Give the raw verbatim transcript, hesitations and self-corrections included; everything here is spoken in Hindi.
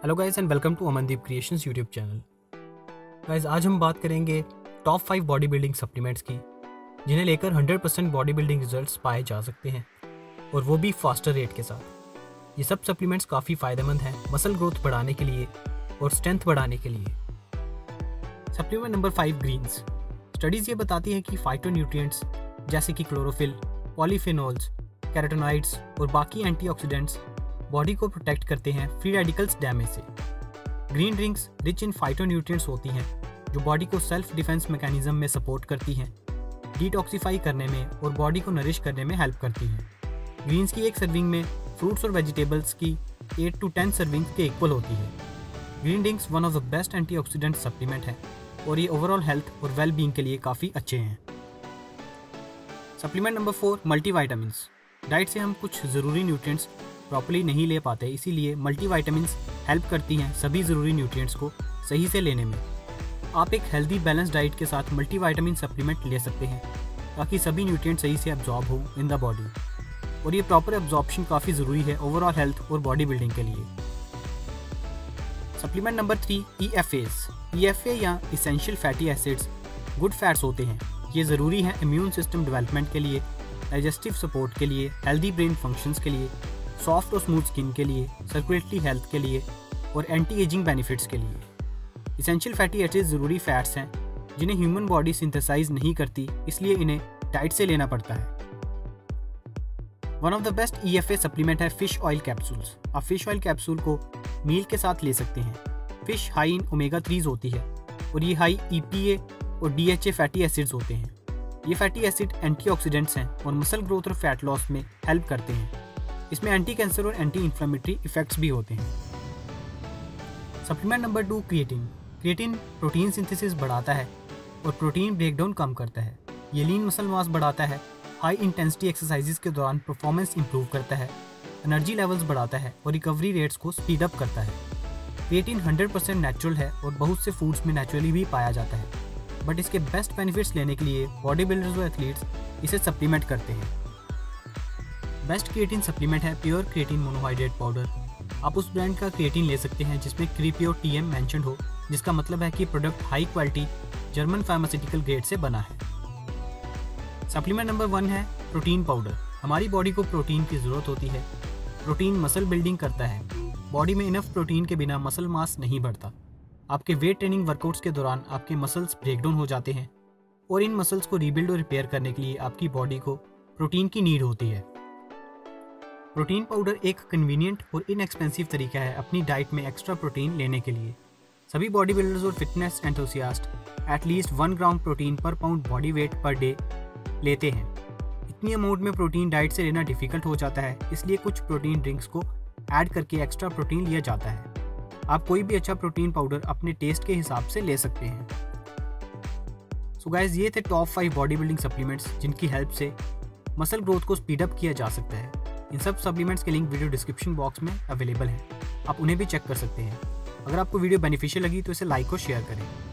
Hello guys and welcome to Amandeep creations YouTube channel. Guys आज हम बात करेंगे top five body building supplements की, जिन्हें लेकर hundred percent body building results पाए जा सकते हैं, और वो भी फास्टर रेट के साथ। ये सब सप्लीमेंट्स काफ़ी फ़ायदेमंद हैं मसल ग्रोथ बढ़ाने के लिए और स्ट्रेंथ बढ़ाने के लिए। Supplement number five, greens. Studies ये बताती हैं कि फाइटोन्यूट्रिएंट्स जैसे कि क्लोरोफिल, पॉलीफेनोल्स, कैरोटीनॉइड्स और बाकी एंटीऑक्सीडेंट्स बॉडी को प्रोटेक्ट करते हैं फ्री रेडिकल्स डैमेज से। Green drinks rich in phytonutrients होती हैं जो बॉडी को सेल्फ डिफेंस मैकेनिज्म में सपोर्ट करती हैं, डिटॉक्सिफाई करने में और बॉडी को नरिश करने में हेल्प करती हैं। ग्रीन्स की एक सर्विंग में फ्रूट्स और वेजिटेबल्स की एट टू टेन सर्विंग्स के इक्वल होती है। Green drinks one of the best antioxidant supplement है और ये ओवरऑल हेल्थ और वेल बीइंग के लिए काफ़ी अच्छे हैं। Supplement number four, multivitamins. Diet से हम कुछ ज़रूरी न्यूट्रिएंट्स प्रॉपर्ली नहीं ले पाते, इसीलिए मल्टीविटामिन्स हेल्प करती हैं सभी ज़रूरी न्यूट्रिएंट्स को सही से लेने में। आप एक हेल्दी बैलेंस डाइट के साथ मल्टीविटामिन सप्लीमेंट ले सकते हैं ताकि सभी न्यूट्रिएंट सही से एब्जॉर्ब हो इन द बॉडी, और ये प्रॉपर एब्जॉर्प्शन काफ़ी ज़रूरी है ओवरऑल हेल्थ और बॉडी बिल्डिंग के लिए। Supplement number three, E F S. E F A या essential fatty acids good fats होते हैं। ये ज़रूरी है इम्यून सिस्टम डेवलपमेंट के लिए, डाइजेस्टिव सपोर्ट के लिए, हेल्दी ब्रेन फंक्शंस के लिए, सॉफ्ट और स्मूथ स्किन के लिए, सर्कुलेटरी हेल्थ के लिए और एंटी एजिंग बेनिफिट्स के लिए। इसेंशियल फैटी एसिड्स ज़रूरी फैट्स हैं जिन्हें ह्यूमन बॉडी सिंथेसाइज नहीं करती, इसलिए इन्हें डाइट से लेना पड़ता है। One of the best E F A supplement है फिश ऑयल कैप्सूल्स। आप फिश ऑयल कैप्सूल को मील के साथ ले सकते हैं। Fish high in omega threes होती है और ये हाई ई पी ए और D H A fatty acids होते हैं। ये फैटी एसिड एंटीऑक्सीडेंट्स हैं और मसल ग्रोथ और फैट लॉस में हेल्प करते हैं। इसमें एंटी कैंसर और एंटी इन्फ्लेमेटरी इफेक्ट्स भी होते हैं। Supplement number two, creatine. Creatine protein synthesis बढ़ाता है और प्रोटीन ब्रेकडाउन कम करता है। ये लीन मसल मास बढ़ाता है, हाई इंटेंसिटी एक्सरसाइजेज के दौरान परफॉर्मेंस इंप्रूव करता है, एनर्जी लेवल्स बढ़ाता है और रिकवरी रेट्स को स्पीड अप करता है। क्रिएटिन हंड्रेड परसेंट नेचुरल है और बहुत से फूड्स में नेचुरली भी पाया जाता है, बट इसके बेस्ट बेनिफिट्स लेने के लिए बॉडी बिल्डर्स और एथलीट्स इसे सप्लीमेंट करते हैं। बेस्ट क्रिएटिन सप्लीमेंट है प्योर क्रिएटिन मोनोहाइड्रेट पाउडर। आप उस ब्रांड का क्रिएटिन ले सकते हैं जिसमें क्रीप्योर टी एम मेंशन्ड हो, जिसका मतलब है कि product high quality German pharmaceutical grade से बना है। सप्लीमेंट नंबर वन है प्रोटीन पाउडर। हमारी बॉडी को प्रोटीन की ज़रूरत होती है। प्रोटीन मसल बिल्डिंग करता है। बॉडी में इनफ प्रोटीन के बिना मसल मास नहीं बढ़ता। आपके वेट ट्रेनिंग वर्कआउट्स के दौरान आपके मसल्स ब्रेकडाउन हो जाते हैं और इन मसल्स को रीबिल्ड और रिपेयर करने के लिए आपकी बॉडी को प्रोटीन की नीड होती है। प्रोटीन पाउडर एक कन्वीनियंट और इनएक्सपेंसिव तरीका है अपनी डाइट में एक्स्ट्रा प्रोटीन लेने के लिए। सभी बॉडी बिल्डर्स और fitness enthusiast at least one gram protein per pound body weight per day लेते हैं। इतनी अमाउंट में प्रोटीन डाइट से लेना डिफिकल्ट हो जाता है, इसलिए कुछ प्रोटीन ड्रिंक्स को ऐड करके एक्स्ट्रा प्रोटीन लिया जाता है। आप कोई भी अच्छा प्रोटीन पाउडर अपने टेस्ट के हिसाब से ले सकते हैं। सो गाइस, ये थे top five body building supplements जिनकी हेल्प से मसल ग्रोथ को स्पीड अप किया जा सकता है। इन सब सप्लीमेंट्स के लिंक वीडियो डिस्क्रिप्शन बॉक्स में अवेलेबल हैं, आप उन्हें भी चेक कर सकते हैं। अगर आपको वीडियो बेनिफिशियल लगी तो इसे लाइक और शेयर करें।